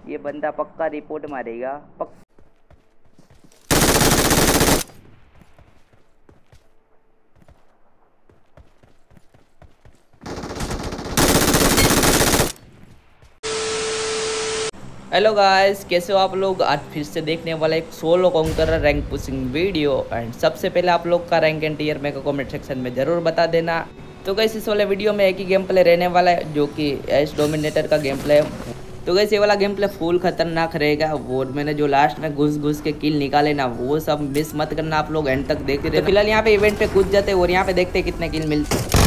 ये बंदा पक्का रिपोर्ट मारेगा हेलो गाइस, कैसे हो आप लोग। आज फिर से देखने वाला एक solo conqueror rank pushing video. And सबसे पहले आप लोग का रैंक एंड टीयर मेरे को कमेंट सेक्शन में ज़रूर बता देना। तो गाइस इस वाले वीडियो में एक ही गेम प्ले रहने वाला है, जो कि एस डोमिनेटर का गेम प्ले है। तो गाइस ये वाला गेम प्ले फुल खतरनाक रहेगा। वो मैंने जो लास्ट में घुस घुस के किल निकाले ना, वो सब मिस मत करना आप लोग, एंड तक देखते रहे। तो फिलहाल यहाँ पे इवेंट पे कूद जाते और यहाँ पे देखते कितने किल मिलते हैं।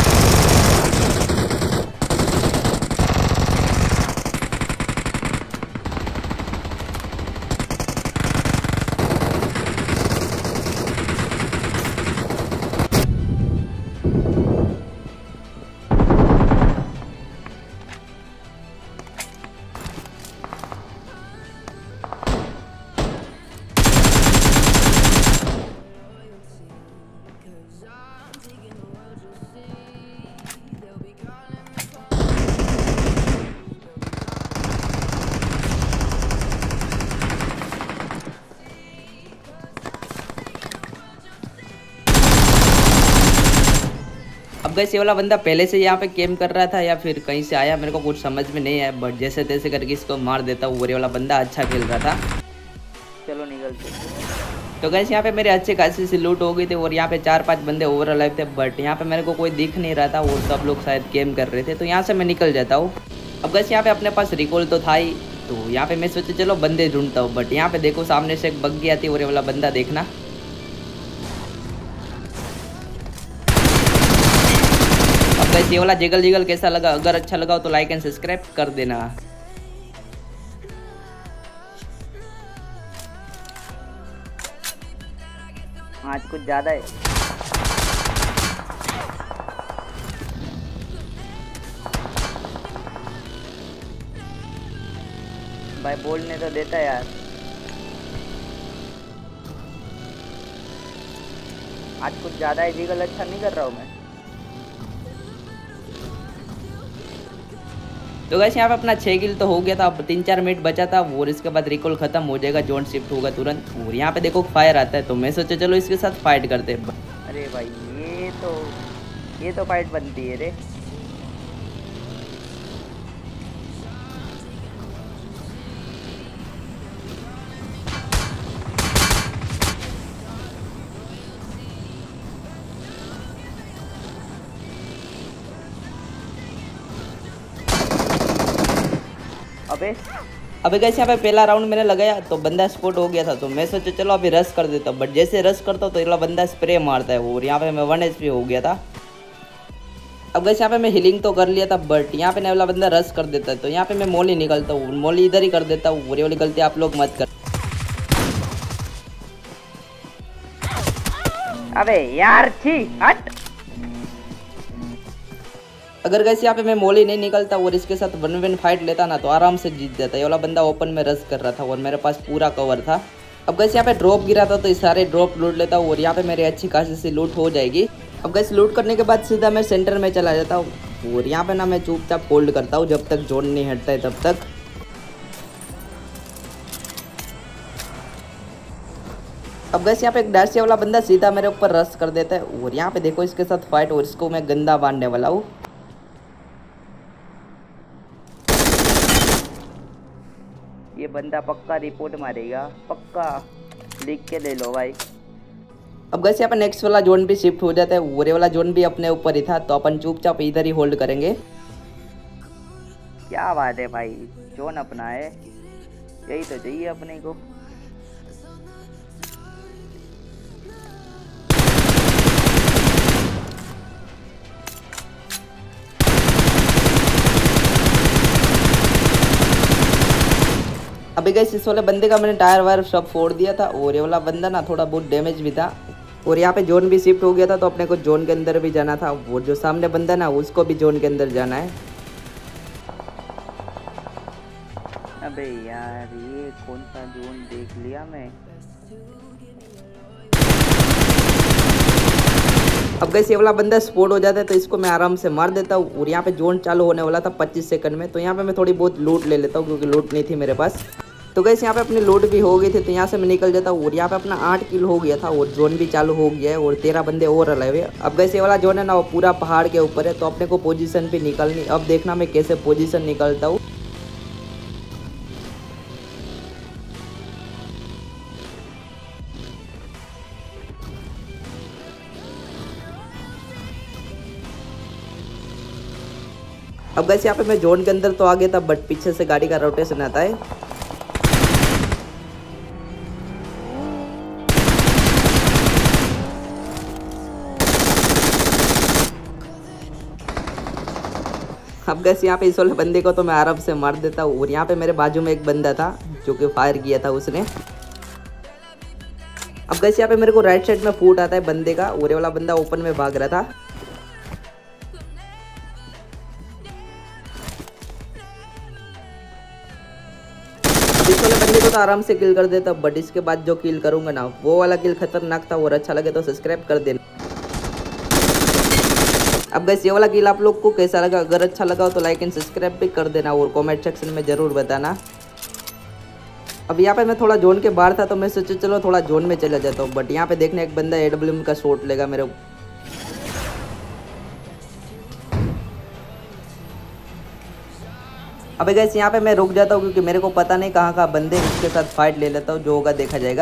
अब गाइस ये वाला बंदा पहले से यहाँ पे गेम कर रहा था या फिर कहीं से आया, मेरे को कुछ समझ में नहीं आया, बट जैसे तैसे करके इसको मार देता हूँ। वो वाला बंदा अच्छा खेल रहा था। चलो निकलते। तो गाइस यहाँ पे मेरे अच्छे खासी सी लूट हो गई थी और यहाँ पे 4-5 बंदे ओवर अलाइव थे, बट यहाँ पे मेरे को कोई दिख नहीं रहा था। वो सब लोग शायद गेम कर रहे थे, तो यहाँ से मैं निकल जाता हूँ। अब गाइस यहाँ पे अपने पास रिकॉल तो था ही, तो यहाँ पे मैं सोचा चलो बंदे ढूंढता हूँ। बट यहाँ पे देखो सामने से एक बग्गी आती है, वो वाला बंदा देखना। गाइस ये वाला जिगल जिगल कैसा लगा, अगर अच्छा लगा हो तो लाइक एंड सब्सक्राइब कर देना। आज कुछ ज्यादा है भाई, बोलने तो देता यार। आज कुछ ज्यादा है जिगल, अच्छा नहीं कर रहा हूँ मैं। तो गाइस यहाँ पे अपना 6 किल तो हो गया था। अब 3-4 मिनट बचा था और इसके बाद रिकॉल खत्म हो जाएगा, जोन शिफ्ट होगा तुरंत। और यहाँ पे देखो फायर आता है, तो मैं सोचा चलो इसके साथ फाइट करते हैं। अरे भाई ये तो फाइट बनती है रे। अबे गाइस यहाँ पे पहला राउंड मैंने लगाया तो बंदा स्पॉट हो गया था, तो मैं सोचा चलो अभी रश कर देता हूँ। बट जैसे रश करता हूँ तो ये बंदा स्प्रे मारता है और यहाँ पे मैं 1 HP हो गया था। अब गाइस यहाँ पे मैं हीलिंग तो कर लिया था, बट यहाँ पे वाला बंदा रश कर देता है, तो यहाँ पे मैं मोली निकलता हूँ। मोली इधर ही कर देता हूँ, ये वाली गलती आप लोग मत कर। अबे यार छी हट। अगर गाइस यहाँ पे मैं मोली नहीं निकलता और इसके साथ 1v1 फाइट लेता ना, तो आराम से जीत जाता। ये वाला बंदा ओपन में रश कर रहा था और मेरे पास पूरा कवर था। अब गाइस यहाँ पे ड्रॉप गिरा था, तो ये सारे ड्रॉप लूट लेता हूँ और यहाँ पे मेरी अच्छी खासी सी लूट हो जाएगी। अब गाइस लूट करने के बाद सीधा मैं सेंटर में चला जाता हूँ और यहाँ पे ना मैं चुपचाप होल्ड करता हूँ जब तक जोन नहीं हटता है तब तक। अब गाइस यहाँ पे एक डैशिया वाला बंदा सीधा मेरे ऊपर रश कर देता है और यहाँ पे देखो इसके साथ फाइट, और इसको मैं गंदा बांधने वाला हूँ। ये बंदा पक्का रिपोर्ट मारेगा, पक्का लिख के ले लो भाई। अब गाइस यहाँ पे नेक्स्ट वाला जोन भी शिफ्ट हो जाता है, वो वाला जोन भी अपने ऊपर ही था, तो अपन चुपचाप इधर ही होल्ड करेंगे। क्या बात है भाई, जोन अपना है, यही तो चाहिए अपने को। अभी गाइस इस वाले बंदे का मैंने टायर वायर सब फोड़ दिया था और ये वाला बंदा ना थोड़ा बहुत डैमेज भी था। और यहाँ पे जोन भी शिफ्ट हो गया था, तो अपने को जोन के अंदर भी जाना था। वो जो सामने बंदा ना, उसको भी जोन के अंदर जाना है। अबे यार ये कौन सा जोन देख लिया मैं। अब गैस ये वाला बंदा स्पॉट हो जाता है तो इसको मैं आराम से मार देता हूँ। और यहाँ पे जोन चालू होने वाला था 25 सेकंड में, तो यहाँ पे मैं थोड़ी बहुत लूट ले लेता हूँ क्योंकि लूट नहीं थी मेरे पास। तो गैस यहाँ पे अपनी लूट भी हो गई थी, तो यहाँ से मैं निकल जाता हूँ। और यहाँ पे अपना 8 किल हो गया था और जोन भी चालू हो गया है और 13 बंदे और अलाइव है। अब गैस ये वाला जोन है ना वो पूरा पहाड़ के ऊपर है, तो अपने को पोजीशन पे निकलनी। अब देखना मैं कैसे पोजीशन निकलता हूँ। अब गैस यहाँ पे मैं जोन के अंदर तो आ गया था, बट पीछे से गाड़ी का रोटेशन आता है। अब गैस यहाँ पे इस वाले बंदे को तो मैं आराम से मार देता हूँ। और यहाँ पे मेरे बाजू में एक बंदा था जो कि फायर किया था उसने। अब गैस यहाँ पे मेरे को राइट साइड में फूट आता है बंदे का, और ये वाला बंदा ओपन में भाग रहा था। इस वाले बंदे को तो आराम से किल कर देता, बट इसके बाद जो किल करूंगा ना वो वाला किल खतरनाक था। और अच्छा लगे तो सब्सक्राइब कर देना। अब गैस ये वाला किल आप लोग को कैसा लगा? अगर अच्छा लगा हो तो लाइक एंड सब्सक्राइब भी कर देना और कमेंट सेक्शन में ज़रूर बताना। अब यहाँ पे मैं थोड़ा जोन के बाहर था, तो मैं सोचा चलो थोड़ा जोन में चला जाता हूँ। बट यहाँ पे देखने एक बंदा AWM का शॉट लेगा मेरे। अबे गैस यहाँ पे मैं रुक जाता हूँ क्योंकि मेरे को पता नहीं कहाँ कहाँ बंदे, इसके साथ फाइट ले लेता हूँ, जो होगा देखा जाएगा।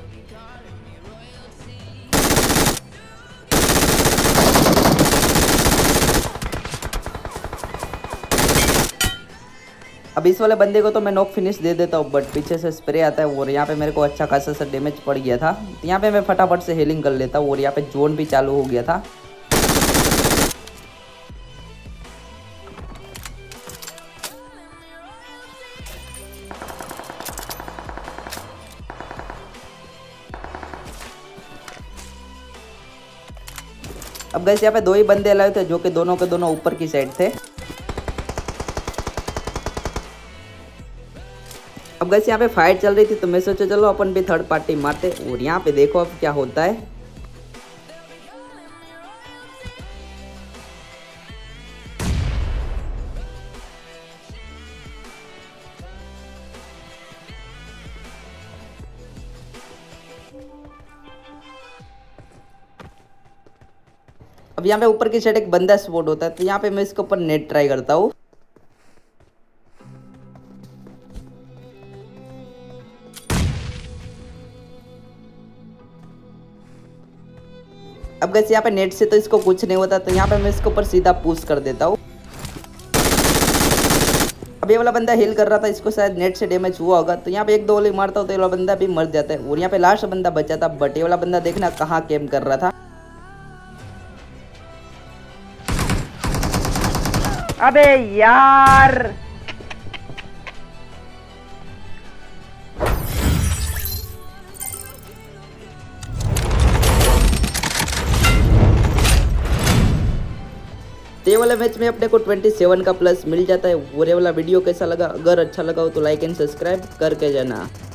अब इस वाले बंदे को तो मैं नॉक फिनिश दे देता हूँ, बट पीछे से स्प्रे आता है और यहाँ पे मेरे को अच्छा खासा सा डैमेज पड़ गया था। तो यहाँ पे मैं फटाफट से हीलिंग कर लेता हूँ और यहाँ पे जोन भी चालू हो गया था। अब गैस यहाँ पे दो ही बंदे अलाइव थे, जो कि दोनों के दोनों ऊपर की साइड थे। अब गैस यहाँ पे फाइट चल रही थी, तो मैं सोचा चलो अपन भी थर्ड पार्टी मारते। और यहाँ पे देखो अब क्या होता है। अब यहाँ पे ऊपर की साइड एक बंदा स्पॉट होता है, तो यहाँ पे मैं इसके ऊपर नेट ट्राई करता हूँ। अब गैस यहाँ पे नेट से तो इसको कुछ नहीं होता, तो यहाँ पे मैं इसके ऊपर सीधा पुश कर देता हूँ। अब ये वाला बंदा हील कर रहा था, इसको शायद नेट से डैमेज हुआ होगा, तो यहाँ पे एक दो गोली मारता हूँ तो ये वाला बंदा भी मर जाता है। और यहाँ पे लास्ट बंदा बचा था, बट ये वाला बंदा देखना कहाँ कैम्प कर रहा था। अबे यार, ये वाला मैच में अपने को 27 का प्लस मिल जाता है। और ये वाला वीडियो कैसा लगा? अगर अच्छा लगा हो तो लाइक एंड सब्सक्राइब करके जाना।